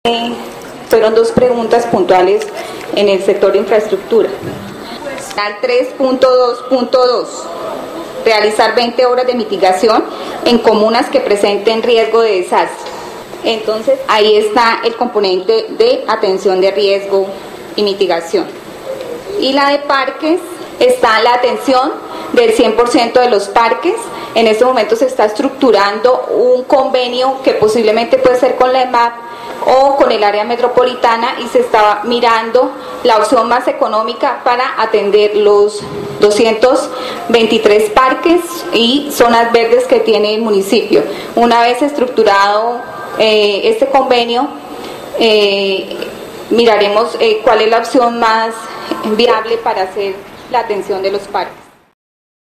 Fueron dos preguntas puntuales en el sector de infraestructura. Al 3.2.2, realizar 20 obras de mitigación en comunas que presenten riesgo de desastre. Entonces, ahí está el componente de atención de riesgo y mitigación. Y la de parques, está la atención del 100% de los parques. En este momento se está estructurando un convenio que posiblemente puede ser con la EMAP o con el área metropolitana, y se está mirando la opción más económica para atender los 223 parques y zonas verdes que tiene el municipio. Una vez estructurado este convenio, miraremos cuál es la opción más viable para hacer la atención de los parques.